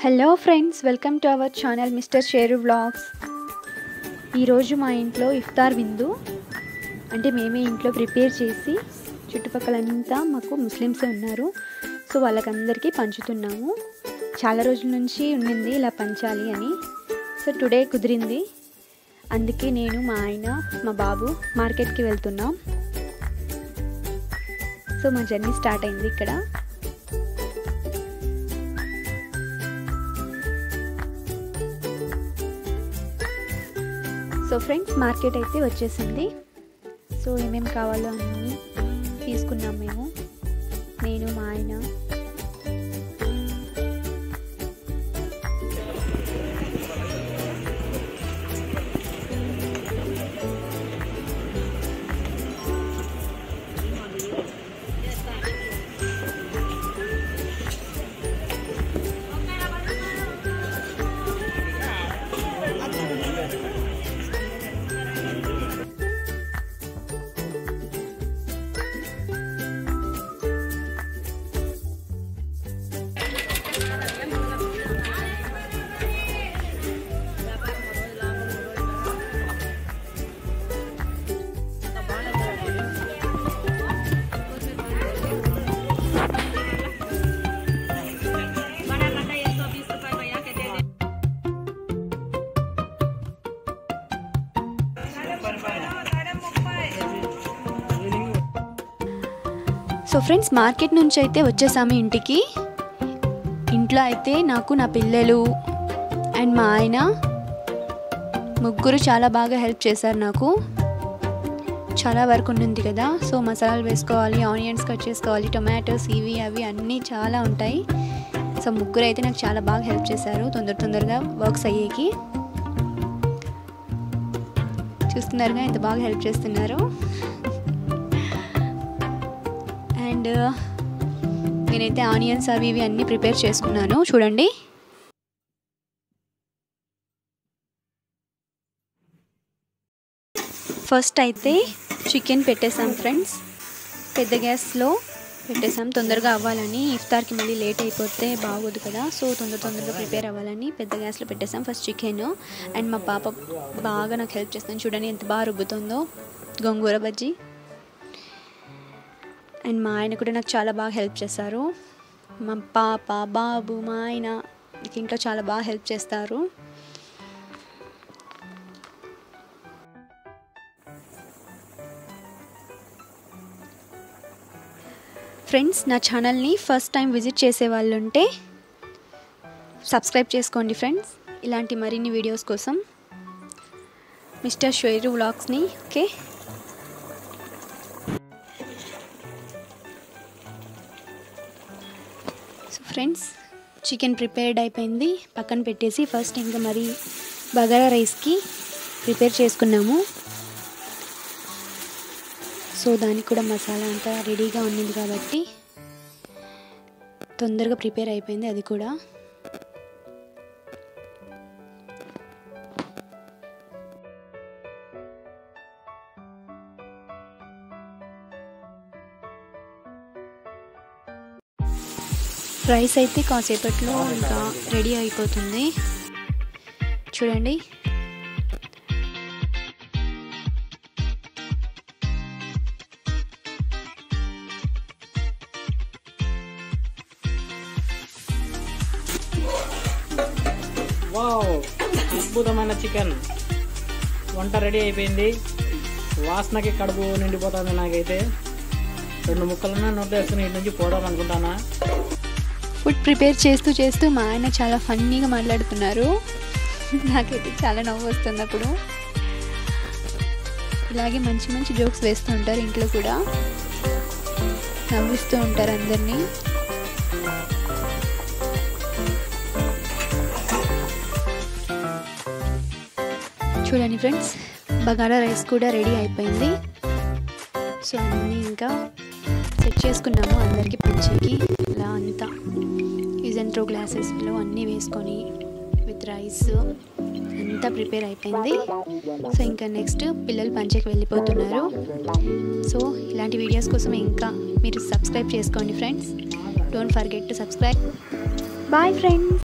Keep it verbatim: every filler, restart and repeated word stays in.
Hello friends, welcome to our channel mister Sheru vlogs. ఈరోజు మా ఇంట్లో ఇఫ్తార్ విందు అంటే మేమే ఇంట్లో ప్రిపేర్ చేసి చుట్టుపక్కలంతా మాకు ముస్లిమ్సే ఉన్నారు, సో వాళ్ళకందరికీ పంచుతున్నాము. చాలా రోజుల నుంచి ఉండింది ఇలా పంచాలి అని, సో టుడే కుదిరింది. అందుకే నేను మా ఆయన మా బాబు మార్కెట్కి వెళ్తున్నాం. సో మా జర్నీ స్టార్ట్ అయింది ఇక్కడ. సో ఫ్రెండ్స్, మార్కెట్ అయితే వచ్చేసింది. సో ఏమేమి కావాలో అన్నీ తీసుకున్నాం మేము, నేను మా ఆయన. సో ఫ్రెండ్స్, మార్కెట్ నుంచి అయితే వచ్చేసాము ఇంటికి. ఇంట్లో అయితే నాకు నా పిల్లలు అండ్ మా ఆయన ముగ్గురు చాలా బాగా హెల్ప్ చేశారు. నాకు చాలా వర్క్ ఉంటుంది కదా, సో మసాలాలు వేసుకోవాలి, ఆనియన్స్ కట్ చేసుకోవాలి, టొమాటోస్ ఇవి అవి అన్నీ చాలా ఉంటాయి. సో ముగ్గురు అయితే నాకు చాలా బాగా హెల్ప్ చేశారు తొందర తొందరగా వర్క్స్ అయ్యేకి. చూస్తున్నారుగా ఎంత బాగా హెల్ప్ చేస్తున్నారు. అండ్ నేనైతే ఆనియన్స్ అవి ఇవి అన్నీ ప్రిపేర్ చేసుకున్నాను. చూడండి, ఫస్ట్ అయితే చికెన్ పెట్టేసాం ఫ్రెండ్స్. పెద్ద గ్యాస్లో పెట్టేసాం తొందరగా అవ్వాలని. ఇఫ్తార్కి మళ్ళీ లేట్ అయిపోతే బాగోదు కదా, సో తొందర తొందరగా ప్రిపేర్ అవ్వాలని పెద్ద గ్యాస్లో పెట్టేసాం ఫస్ట్ చికెన్. అండ్ మా పాప బాగా నాకు హెల్ప్ చేస్తాను. చూడండి ఎంత బాగా రుబ్బుతుందో గోంగూర బజ్జీ. అండ్ మా ఆయన కూడా నాకు చాలా బాగా హెల్ప్ చేస్తారు. మా పాప, బాబు, మా ఆయన నాకు ఇంట్లో చాలా బాగా హెల్ప్ చేస్తారు. ఫ్రెండ్స్, నా ఛానల్ని ఫస్ట్ టైం విజిట్ చేసే వాళ్ళు ఉంటే సబ్స్క్రైబ్ చేసుకోండి ఫ్రెండ్స్, ఇలాంటి మరిన్ని వీడియోస్ కోసం మిస్టర్ షేరు వ్లాగ్స్ని. ఓకే, ఫ్రెండ్స్ చికెన్ ప్రిపేర్డ్ అయిపోయింది, పక్కన పెట్టేసి ఫస్ట్ ఇంకా మరి బగారా రైస్కి ప్రిపేర్ చేసుకున్నాము. సో దానికి కూడా మసాలా అంతా రెడీగా ఉన్నింది కాబట్టి తొందరగా ప్రిపేర్ అయిపోయింది అది కూడా. రైస్ అయితే కాసేపట్లో ఇంకా రెడీ అయిపోతుంది. చూడండి, వావ్, అద్భుతమైన చికెన్ వంట రెడీ అయిపోయింది. వాసనకి కడుపు నిండిపోతుంది. నాకైతే రెండు ముక్కలన్నా నోట్ వేసుకుని ఇటు నుంచి పోదాం అనుకుంటానా. ఫుడ్ ప్రిపేర్ చేస్తూ చేస్తూ మా ఆయన చాలా ఫన్నీగా మాట్లాడుతున్నారు. నాకైతే చాలా నవ్వు వస్తుంది. అప్పుడు ఇలాగే మంచి మంచి జోక్స్ వేస్తూ ఉంటారు, ఇంట్లో కూడా నవ్విస్తూ ఉంటారు అందరినీ. చూడండి ఫ్రెండ్స్, బగారా రైస్ కూడా రెడీ అయిపోయింది. సో అన్నీ ఇంకా సెట్ చేసుకున్నాము అందరికీ పంచేకి. ఇలా అంతా యూజెంట్రో గ్లాసెస్లో అన్నీ వేసుకొని విత్ రైస్ అంతా ప్రిపేర్ అయిపోయింది. సో ఇంకా నెక్స్ట్ పిల్లలు పంచేకి వెళ్ళిపోతున్నారు. సో ఇలాంటి వీడియోస్ కోసం ఇంకా మీరు సబ్స్క్రైబ్ చేసుకోండి friends. Don't forget to subscribe. Bye friends.